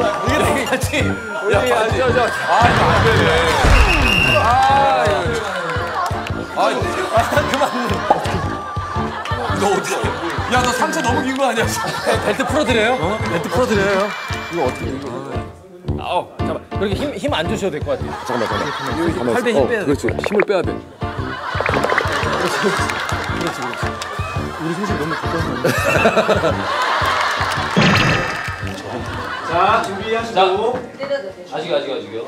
이게 되게 같이. 야, 저. 아, 이거 안 되네. 그만. 너 어떻게? 야, 너 상처 너무 긴 거 아니야? 벨트 풀어드려요? 벨트 풀어드려요. 이거 어떻게? 잠깐만. 그렇게 힘 안 주셔도 될 것 같아요. 잠깐만. 팔배 힘 빼야 돼. 그렇지. 힘을 빼야 돼. 그렇지. 우리 셋이 너무 가까운 자, 준비하시고. 아직이요.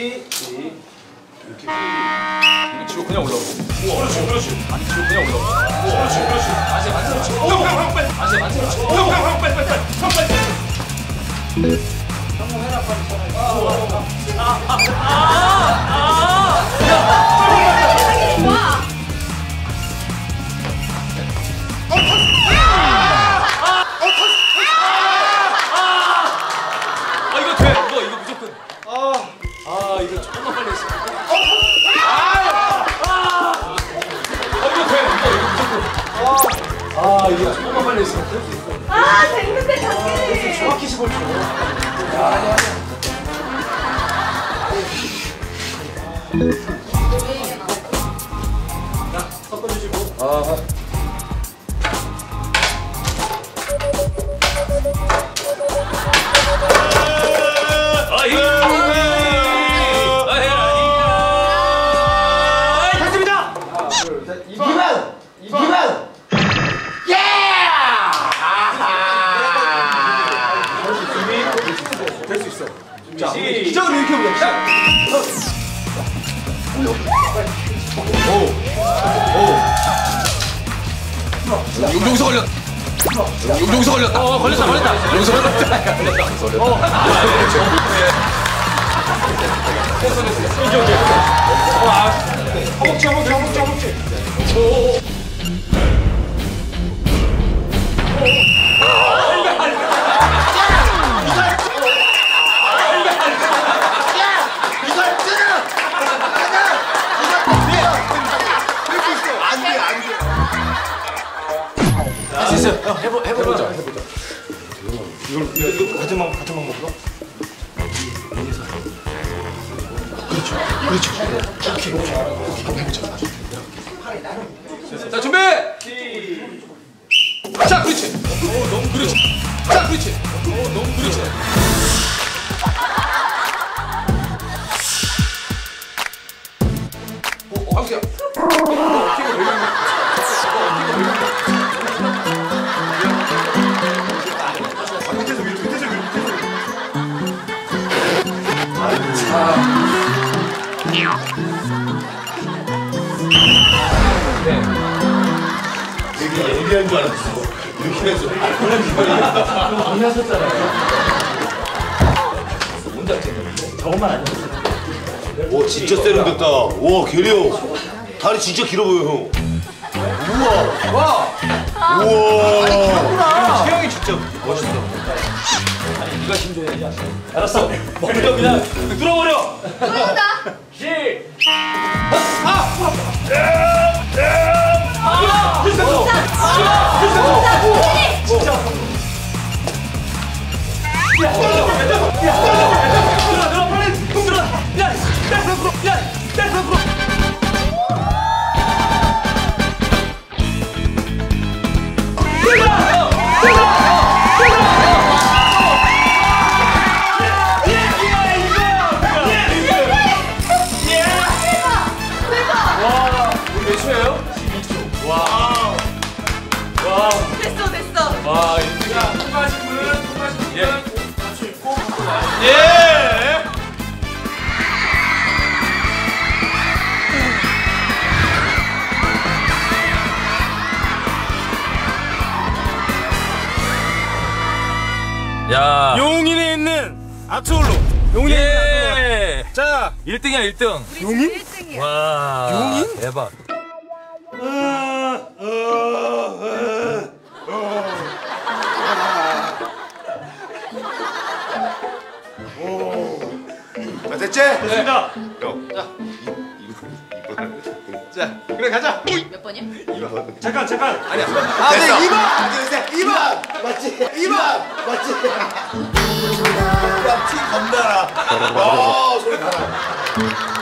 이거 치고 그냥 올라오고. 그렇지. 아니, 치고 그냥 올라오고. 그렇지. 다시 만들어. 형, 빨리. 다시 만들어. 형, 빨리. 성공해라, 빨리. 이거 돼. 이거 무조건. 이거 조금만 빨리 했어. 이거 돼. 이거 조금만 빨리 했어. 됐는데 당연히. 정확히 15초. 아니야. 자, 섞어주시고. 됐습니다. 이번. 될 수 있어. 자, 기적을 이렇게 보자. 용서 걸렸. 용서 걸렸다. 걸렸다. 용서 걸렸다. 허벅지. 해보자. 이거 같은 방법으로? 그렇죠. 오케이. 한번 해보자. 자, 준비! 자, 그렇지. 너무 그렇지. 자, 그렇지. 너무 그렇지. 광수야. 되게 예리한 줄 알았어. 이렇게 해서. 안 하셨잖아요. 뭔지 알지? 저것만 아니었어요. 오, 진짜 세련됐다. 와, 게리요. 다리 진짜 길어 보여, 형. 우와. 우와. 체형이 진짜 멋있어. 아니, 네가 힘줘야지. 알았어. 먼저 그냥 뚫어버려. 들어온다. 됐어. 와, 자, 통과하신 분은 같이 있고. 예. 야. 용인에 있는 아트홀로. 용인에 있는 아트홀로. 자, 1등이야, 1등. 용인? 1등이야. 와. 용인? 대박. 됐지? 됐습니다. 형. 자, 이번. 자, 그래 가자. 몇 번이야? 2번. 잠깐. 아니야. 됐어. 2번! 하나, 둘, 셋. 2번! 맞지? 2번! 맞지? 티 겁나라. 소리 달아.